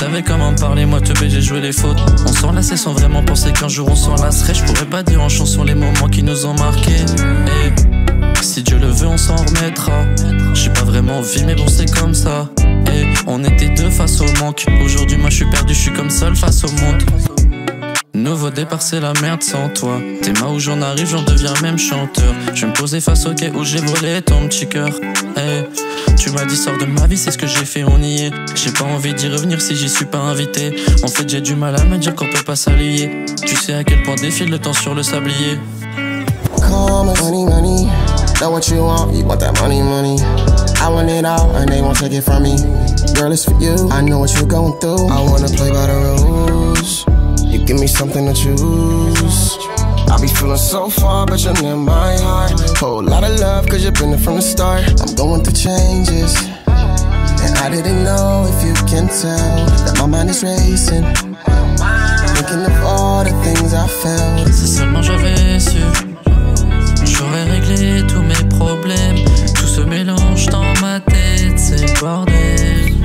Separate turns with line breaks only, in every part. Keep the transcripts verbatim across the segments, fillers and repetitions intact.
savais comment parler, moi teubé j'ai joué les fautes. On s'enlaçait sans vraiment penser qu'un jour on s'enlacerait. Je pourrais pas dire en chanson les moments qui nous ont marqués. Et si Dieu le veut on s'en remettra. J'ai pas vraiment envie mais bon c'est comme ça. Et on était deux face au manque. Aujourd'hui moi je suis perdu, je suis comme seul face au monde. Nouveau départ c'est la merde sans toi. T'es ma où j'en arrive, j'en deviens même chanteur. Je vais me poser face au quai où j'ai volé ton petit cœur. Hey, tu m'as dit sors de ma vie, c'est ce que j'ai fait, on y est. J'ai pas envie d'y revenir si j'y suis pas invité. En fait j'ai du mal à me dire qu'on peut pas s'allier. Tu sais à quel point défile le temps sur le sablier.
Come money, money. Know what you want, you want that money, money. I want it all, and they won't take it from me. Girl, it's for you, I know what you're going through. I wanna play by the rules. You give me something to choose. I be feeling so far, but you're near my heart. Whole lot of love, cause you've been there from the start. I'm going through changes, and I didn't know if you can tell that my mind is racing, thinking of all the things I felt.
Si seulement j'avais su, j'aurais réglé tous mes problèmes. Tout se mélange dans ma tête, c'est le bordel.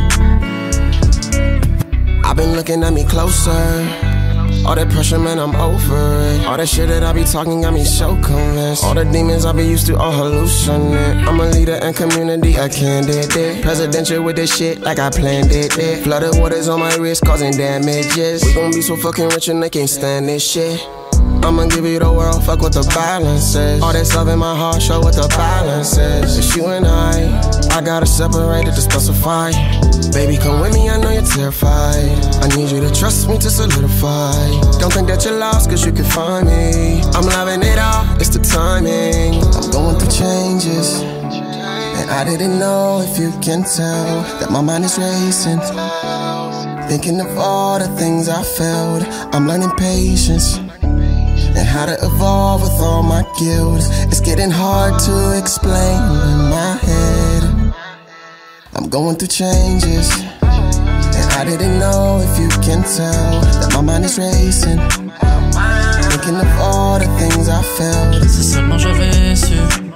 I've been looking at me closer. All that pressure, man, I'm over it. All that shit that I be talking got me so convinced. All the demons I be used to all hallucinate. I'm a leader in community, a candidate. Presidential with this shit like I planned it. it. Flooded waters on my wrist causing damages. We gon' be so fucking rich and they can't stand this shit. I'ma give you the world, fuck what the balance is. All this love in my heart, show what the balance is. It's you and I, I gotta separate it to specify. Baby, come with me, I know you're terrified. I need you to trust me to solidify. Don't think that you're lost, cause you can find me. I'm loving it all, it's the timing. I'm going through changes, and I didn't know if you can tell that my mind is racing, thinking of all the things I felt. I'm learning patience, and how to evolve with all my guilt. It's getting hard to explain in my head. I'm going through changes, and I didn't know if you can tell that my mind is racing, thinking of all the things I felt.
Si seulement j'avais su,